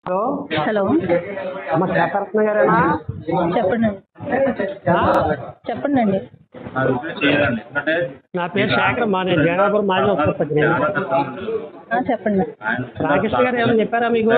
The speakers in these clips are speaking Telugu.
హలో హలో అమ్మ శేఖరత్న గారేనా? చెప్పండి చెప్పండి. నా పేరు శేఖర్ అమ్మా, నేను జగన్నాపురం మాజీ ఉపసర్పంచిని. చెప్పండి. రామకృష్ణ గారు ఏమైనా చెప్పారా మీకు?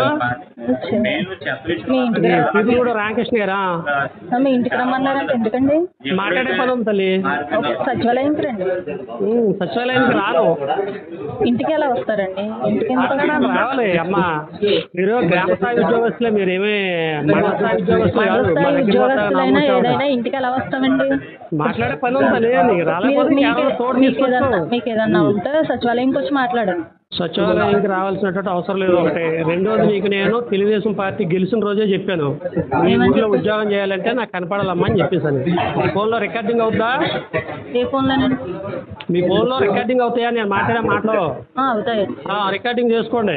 మీ ఇంటికి ఇది కూడా రామకృష్ణ గారా? మీ ఇంటికి రమ్మన్నారంటే ఎందుకండి? మాట్లాడే పని ఉంది తల్లి. సచివాలయంకి రండి. సచివాలయానికి రాను. ఇంటికి ఎలా వస్తారండి? ఇంటికి ఎందుకు మాట్లాడడానికి రావాలి అమ్మా. మీరు గ్రామ స్థాయి ఉద్యోగస్తులే, మీరేమీ మండల స్థాయి ఉద్యోగస్తులు కాదు. మా దగ్గరికి ఉద్యోగస్తులైనా వస్తాను. ఏదైనా ఇంటికి ఎలా వస్తామండి? మాట్లాడే పని ఉంది తల్లి. నీకు రాలేకపోతే కేవలం తోడు తీసుకొచ్చు. మీకు ఏదన్నా ఉంటే సచివాలయంకి వచ్చి మాట్లాడండి. సచివాలయానికి రావాల్సినటువంటి అవసరం లేదు. ఒకటి. రెండోది, నీకు నేను తెలుగుదేశం పార్టీ గెలిచిన రోజే చెప్పాను, మీ ఊళ్ళో ఉద్యోగం చేయాలంటే నాకు కనపడాలమ్మా అని చెప్పేసాను. మీ ఫోన్లో రికార్డింగ్ అవుతుందా? ఏ ఫోన్లోనండి? మీ ఫోన్లో రికార్డింగ్ అవుతాయా నేను మాట్లాడే మాటలు? అవుతాయి. రికార్డింగ్ చేసుకోండి.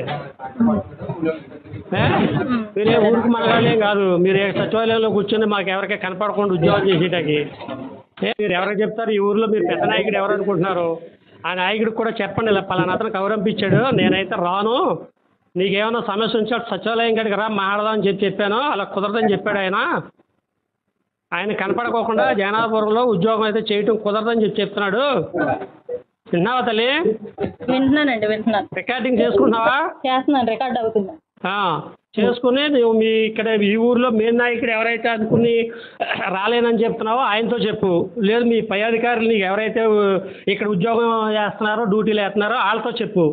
మీరే ఊరికి మనగాలేం కాదు. మీరు సచివాలయంలో కూర్చొని మాకు ఎవరికీ కనపడకుండా ఉద్యోగం చేసేటానికి మీరు ఎవరికి చెప్తారు? ఈ ఊర్లో మీరు పెద్ద నాయకుడు ఎవరు అనుకుంటున్నారు? ఆ నాయకుడికి కూడా చెప్పండి, ఇలా పలానా అతను కౌరంపించాడు, నేనైతే రాను, నీకేమైనా సమస్య ఉంటే సచివాలయం కాడికి రా మాట్లాడదాం అని చెప్పాను. అలా కుదరదని చెప్పాడు ఆయన. ఆయన కనపడకోకుండా జగన్నాపురంలో ఉద్యోగం అయితే చేయటం కుదరదని చెప్తున్నాడు. విన్నావా తల్లి? వింటున్నానండి, వింటున్నాను. రికార్డింగ్ చేసుకుంటున్నావా? చేస్తున్నాను, రికార్డ్ అవుతుంది. చేసుకుని నువ్వు మీ ఇక్కడ ఈ ఊర్లో మెయిన్ నాయకుడు ఎవరైతే అనుకుని రాలేనని చెప్తున్నావో ఆయనతో చెప్పు. లేదు మీ పై అధికారులు నీకు ఎవరైతే ఇక్కడ ఉద్యోగం చేస్తున్నారో డ్యూటీలు వేస్తున్నారో వాళ్ళతో చెప్పు.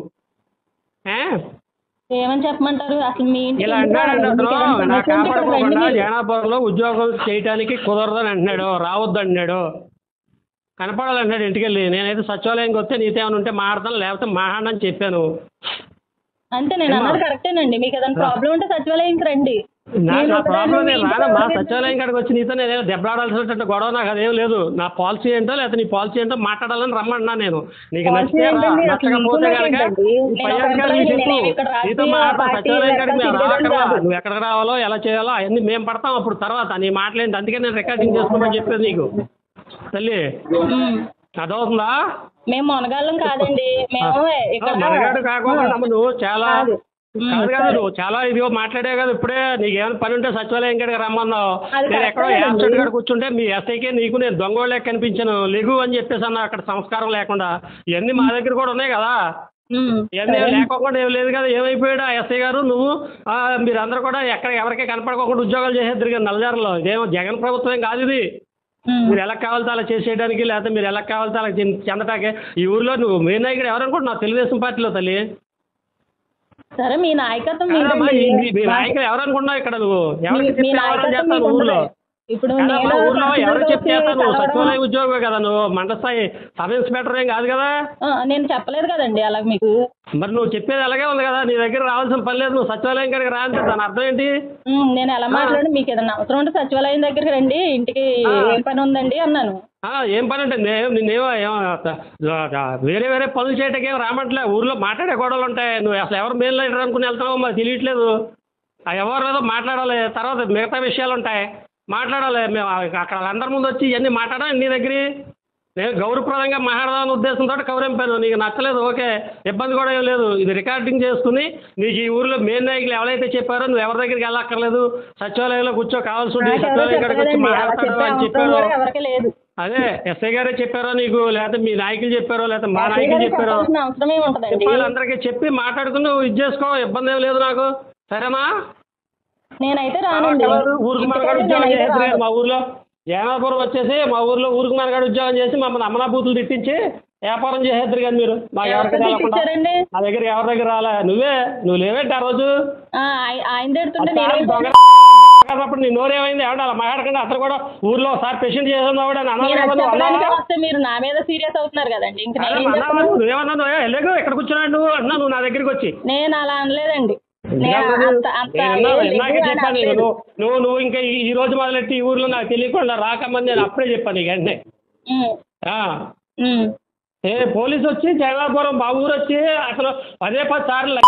ఏమని చెప్పమంటారు? అసలు మీ ఇలా అన్నాడండి అతను. నాకు కాపాడుకోకుండా జగన్నాపురంలో ఉద్యోగం చేయడానికి కుదరదని అంటున్నాడు, రావద్దు అంటున్నాడు, కనపడాలంటున్నాడు ఇంటికి వెళ్ళి. నేనైతే సచివాలయంకి వస్తే నీతో ఏమైనా ఉంటే మాట్లాడతాను, లేకపోతే మాట్లాడని చెప్పాను. అంటే నేను అన్నది కరెక్టేనండి. మీకు ఏదైనా ప్రాబ్లం ఉంటే సచివాలయంకి రండి. నా ప్రాబ్లం నేను రానమ్మా. సచివాలయం కాడికి వచ్చి నీతో నేను దెబ్బలాడాల్సినటువంటి గొడవ నాకు అదేం లేదు. నా పాలసీ ఏంటో లేకపోతే నీ పాలసీ ఏంటో మాట్లాడాలని రమ్మన్నా నేను. నీకు నచ్చితే నచ్చకపోతే కనుక పై అధికారులు చెప్పు, నీతో మాట్లాడతా. సచివాలయం కాడికి మేము రావక్కర్లా. నువ్వు ఎక్కడికి రావాలో ఎలా చేయాలో అవన్నీ మేము పడతాం అప్పుడు తర్వాత. నీ మాటలేంటి, అందుకే నేను రికార్డింగ్ చేసుకోమని చెప్పేది నీకు తల్లి. అదవుతుందా? మేము మొనగాళ్ళం కాదండి. మేము మనగాడు కాకుండా నువ్వు చాలా కాదు కదా, నువ్వు చాలా ఇదిగో మాట్లాడే కదా. ఇప్పుడే నీకు ఏమైనా పని ఉంటే సచివాలయం కాడికి రమ్మన్నావు. నేను ఎక్కడో యాబ్సెంట్ కాడ కూర్చుంటే మీ ఎస్ఐకే నీకు నేను దొంగోళ్ళకి కనిపించాను, లెగు అని చెప్పేసి అన్నా. అక్కడ సంస్కారం లేకుండా ఇవన్నీ మా దగ్గర కూడా ఉన్నాయి కదా. ఇవన్నీ లేకోకుండా ఏం లేదు కదా. ఏమైపోయాడు ఆ ఎస్ఐ గారు? నువ్వు మీరందరూ కూడా ఎక్కడ ఎవరికీ కనపడకోకుండా ఉద్యోగాలు చేసేద్దరు కదా నల్లజారులో. ఇదేమో జగన్ ప్రభుత్వం ఏం కాదు ఇది. మీరు ఎలా కావాలితే అలా చేసేయడానికి, లేకపోతే మీరు ఎలా కావాలితే అలా చెందటాకే. ఈ ఊర్లో నువ్వు మెయిన్ నాయకుడు ఎవరనుకుంటున్నావు? తెలుగుదేశం పార్టీలో తల్లి. సరే మీ నాయకత్వం మీ నాయకుడు ఎవరనుకున్నావు? ఇక్కడ నువ్వు ఎవరికి చేస్తాను ఊర్లో? ఇప్పుడు ఊర్లో ఎవరికి చెప్తే నువ్వు సచివాలయ ఉద్యోగమే కదా. నువ్వు మండల స్థాయి సబ్ ఇన్స్పెక్టర్ ఏం కాదు కదా. నేను చెప్పలేదు కదండి అలా మీకు. మరి నువ్వు చెప్పేది అలాగే ఉంది కదా. నీ దగ్గర రావాల్సిన పని లేదు. నువ్వు సచివాలయం కాడికి రా అంటే దాని అర్థం ఏంటి? నేను ఎలా మాట్లాడి మీకు ఏదైనా అవసరం ఉంటే సచివాలయం దగ్గరికి రండి, ఇంటికి ఏం పని ఉందండి అన్నాను. ఏం పని అంటే నిన్నేమో వేరే వేరే పనులు చేయటానికి ఏం రామంటలే. ఊర్లో మాట్లాడే గొడవలు ఉంటాయి. నువ్వు అసలు ఎవరు మెయిన్ లీడర్ అనుకుని వెళ్తున్నావో మాకు తెలియట్లేదు. ఎవరిదో మాట్లాడాలి, తర్వాత మిగతా విషయాలు ఉంటాయి మాట్లాడాలి. మేము అక్కడ అందరి ముందు వచ్చి ఇవన్నీ మాట్లాడాలి నీ దగ్గర. నేను గౌరవప్రదంగా మాట్లాడదామనే ఉద్దేశంతో కౌరింపాను. నీకు నచ్చలేదు, ఓకే, ఇబ్బంది కూడా ఏం లేదు. ఇది రికార్డింగ్ చేసుకుని నీకు ఈ ఊర్లో మెయిన్ నాయకులు ఎవరైతే చెప్పారో నువ్వు ఎవరి దగ్గరికి వెళ్ళక్కర్లేదు, సచివాలయంలో కూర్చో, కావాల్సి ఉంటే సచివాలయం కాడికి వచ్చి మాట్లాడతాడు అని చెప్పారు. అదే ఎస్ఐ గారే చెప్పారో నీకు, లేకపోతే మీ నాయకులు చెప్పారో, లేకపోతే మా నాయకులు చెప్పారో చెప్పాలి. అందరికీ చెప్పి మాట్లాడుకుని నువ్వు ఇది చేసుకో, ఇబ్బంది ఏం లేదు నాకు. సరేనా? నేనైతే రానండి. ఊరికి మనగాడు ఉద్యోగం చేసేది మా ఊర్లో. జగన్నాపురం వచ్చేసి మా ఊర్లో ఊరికి మనగాడు ఉద్యోగం చేసి మమ్మల్ని అమ్మనా బూతులు తిట్టించి వ్యాపారం చేసేద్దరు కానీ మీరు. మాకు ఎవరికి రాకుండా నా దగ్గర ఎవరి దగ్గర రాలే. నువ్వు లేవేంటి ఆ రోజు? అప్పుడు నీ నోరేమైంది? ఏమంటే అలా మాట్లాడకుండా అతను కూడా ఊర్లో ఒకసారి పేషెంట్ చేసేది మీరు నా మీద సీరియస్ అవుతున్నారు కదండి. నువ్వేమన్నా ఎలాగో ఎక్కడ కూర్చున్నాడు నువ్వు అన్నా, నువ్వు నా దగ్గరికి వచ్చి. నేను అలా అనలేదండి. చెప్పాను నువ్వు ఇంకా ఈ రోజు మొదలెట్టి ఈ ఊర్లో నాకు తెలియకుండా రాకమని నేను అప్పుడే చెప్పాను నీకు వెంటనే. పోలీసు వచ్చి జగన్నాపురం మా ఊరు వచ్చి అసలు 10 సార్లు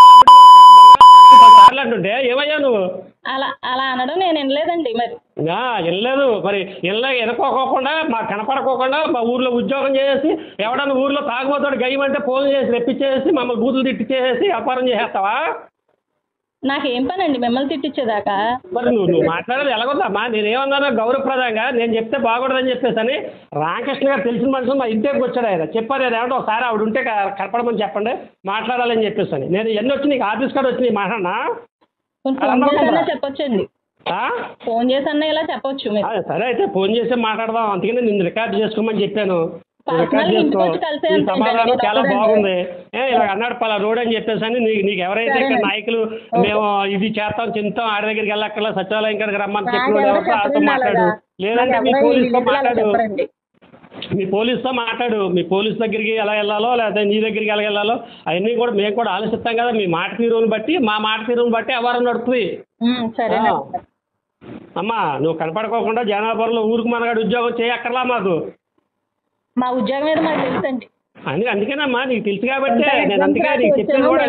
అంటుంటే ఏమయ్యా నువ్వు? అలా అనడం నేను వినలేదండి. మరి వినలేదు. మరి వెనుకోకుండా మాకు కనపడకోకుండా మా ఊర్లో ఉద్యోగం చేసేసి ఎవడన్నా ఊర్లో తాగుబోతాడు గయ్యమంటే ఫోన్ చేసి రెప్పించేసి మమ్మల్ని బూతులు తిట్టించేసి వ్యాపారం చేసేస్తావా? నాకేం పని అండి మిమ్మల్ని తిట్టించేదాకా? మరి నువ్వు మాట్లాడేది ఎలాగొద్దమ్మా? నేనేమన్నాను గౌరవప్రదంగా నేను చెప్తే బాగుండదని చెప్పేసి రామకృష్ణ గారు తెలిసిన మనుషులు మా ఇంటికి వచ్చాడు ఆయన చెప్పారు ఏమంటే ఒకసారి ఆవిడ ఉంటే కనపడమని చెప్పండి మాట్లాడాలని చెప్పేసి నేను ఎన్ని వచ్చి నీకు ఆఫీస్ కార్డు వచ్చి మాట్లాడినా ఫోన్ చేసన్నా చెప్పొచ్చండి, ఫోన్ చేసన్నా ఇలా చెప్పొచ్చు మీరు. సరే అయితే ఫోన్ చేసి మాట్లాడదాం, అందుకని నేను రికార్డ్ చేసుకోమని చెప్పాను. పర్సనల్ ఇంటికి వచ్చి కలిసే ఈ సమాధానం చాలా బాగుంది. ఇలా అన్నాడు పలా రోడ్ అని చెప్పేసి అని నీకు ఎవరైతే ఇక్కడ నాయకులు మేము ఇది చేస్తాం చింతాం ఆడి దగ్గరికి వెళ్ళక్కర్లా సచివాలయం ఇక్కడికి రమ్మని చెప్పిన వాళ్ళతో మాట్లాడు, లేదంటే మీ పోలీసుతో మాట్లాడు, మీ పోలీసుతో మాట్లాడు, మీ పోలీస్ దగ్గరికి ఎలా వెళ్ళాలో లేకపోతే నీ దగ్గరికి ఎలా వెళ్ళాలో అవన్నీ కూడా మేము కూడా ఆలోచిస్తాం కదా. మీ మాట తీరుని బట్టి మా మాట తీరుని బట్టి వ్యవహారం నడుపుతుంది. అమ్మా నువ్వు కనపడుకోకుండా జనాభాలో ఊరికి మనగాడు ఉద్యోగం చేయక్కర్లా మాకు. మా ఉద్యోగం మీద మాకు తెలుసండి, అందుకేనమ్మా నీకు తెలుసు కాబట్టి నేను అందుకే నీకు చెప్పాను కూడా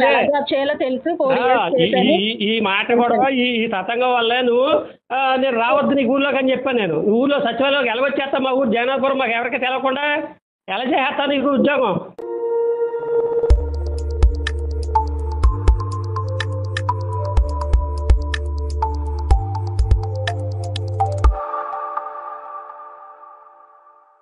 ఈ మాట కూడా ఈ తతంగం వల్లే నువ్వు నేను రావద్దు నీకు ఊర్లోకి అని చెప్పాను. నేను ఊర్లో సచివాలయంలోకి ఎలా వచ్చేస్తా మా ఊరు జనాపురం మాకు ఎవరికి తెలవకుండా ఎలా చేస్తా నీకు ఉద్యోగం?